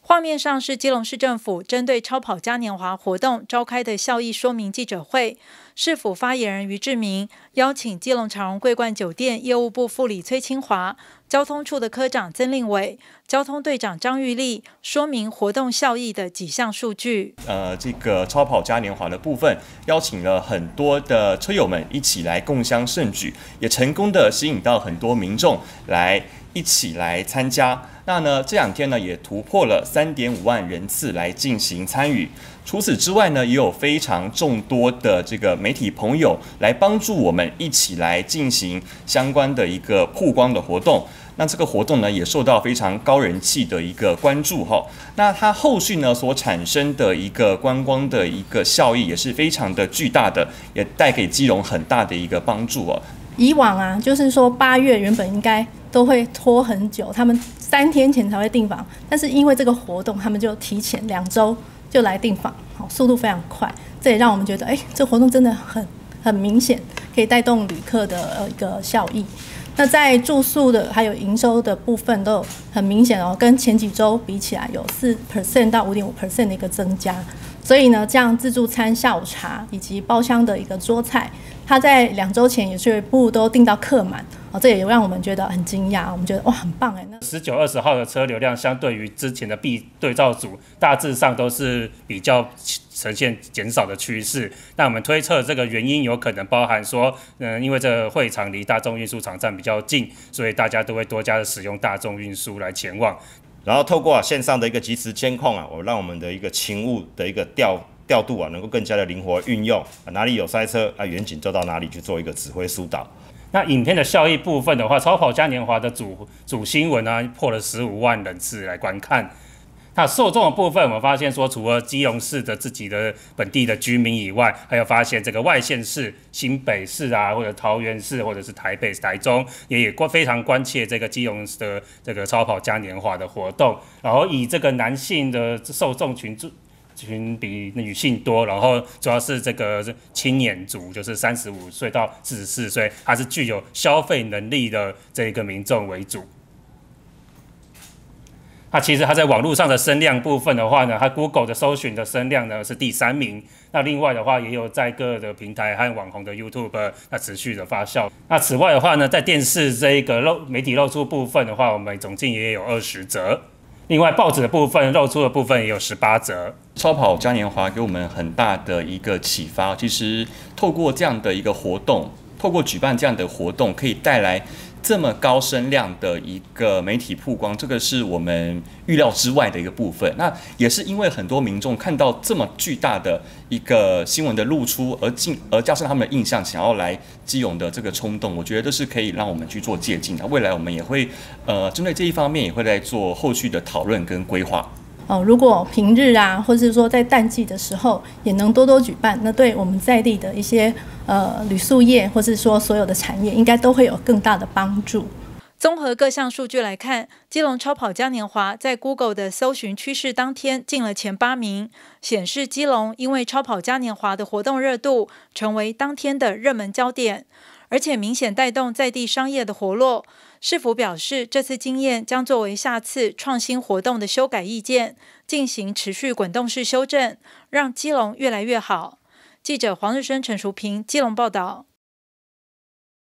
画面上是基隆市政府针对超跑嘉年华活动召开的效益说明记者会，市府发言人于志明邀请基隆长荣桂冠酒店业务部副理崔清华、交通处的科长曾令伟、交通队长张玉丽说明活动效益的几项数据。 这个超跑嘉年华的部分，邀请了很多的车友们一起来共襄盛举，也成功的吸引到很多民众来一起来参加。那呢，这2天呢也突破了3.5万人次来进行参与。除此之外呢，也有非常众多的这个媒体朋友来帮助我们一起来进行相关的一个曝光的活动。那这个活动呢，也受到非常高人气的一个关注哈。那它后续呢所产生的一个观光的一个效益也是非常的巨大的，也带给基隆很大的一个帮助哦。 以往啊，就是说8月原本应该都会拖很久，他们3天前才会订房，但是因为这个活动，他们就提前2周就来订房，速度非常快。这也让我们觉得，这活动真的很明显，可以带动旅客的一个效益。那在住宿的还有营收的部分都有很明显哦，跟前几周比起来有4% 到5.5% 的一个增加。所以呢，这样自助餐、下午茶以及包厢的一个桌菜，它在2周前也全部都订到客满哦，这也让我们觉得很惊讶，我们觉得哇，很棒哎。 19、20号的车流量相对于之前的 B 对照组，大致上都是比较呈现减少的趋势。那我们推测这个原因有可能包含说，因为这个会场离大众运输场站比较近，所以大家都会多加的使用大众运输来前往。 然后透过线上的一个即时监控让我们的一个勤务的一个调度能够更加的灵活运用，哪里有塞车远景就到哪里去做一个指挥疏导。 那影片的效益部分的话，超跑嘉年华的主新闻破了15万人次来观看。那受众的部分，我们发现说，除了基隆市的自己的本地的居民以外，还有发现这个外县市、新北市啊，或者桃园市，或者是台北、台中，也非常关切这个基隆的这个超跑嘉年华的活动。然后以这个男性的受众群比女性多，然后主要是这个青年族，就是35岁到44岁，它是具有消费能力的这个民众为主。那其实它在网络上的声量部分的话呢，它 Google 的搜寻的声量呢是第3名。那另外的话，也有在各的平台和网红的 YouTube 持续的发酵。那此外的话呢，在电视这一个媒体露出部分的话，我们总计也有20则。另外报纸的部分露出的部分也有18则。 超跑嘉年华给我们很大的一个启发，其实透过这样的一个活动，透过举办这样的活动，可以带来这么高声量的一个媒体曝光，这个是我们预料之外的一个部分。那也是因为很多民众看到这么巨大的一个新闻的露出，而加上他们的印象，想要来基隆的这个冲动，我觉得这是可以让我们去做借鉴的。未来我们也会针对这一方面，也会来做后续的讨论跟规划。 如果平日啊，或是说在淡季的时候，也能多多举办，那对我们在地的一些旅宿业，或是说所有的产业，应该都会有更大的帮助。 综合各项数据来看，基隆超跑嘉年华在 Google 的搜寻趋势当天进了前8名，显示基隆因为超跑嘉年华的活动热度，成为当天的热门焦点，而且明显带动在地商业的活络。市府表示，这次经验将作为下次创新活动的修改意见，进行持续滚动式修正，让基隆越来越好。记者黄日升、陈淑平，基隆报道。